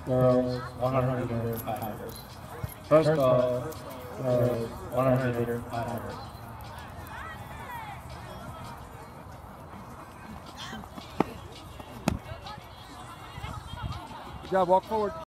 girls 100 meter 500s. First call, girls 100 meter 500s. Good job, walk forward.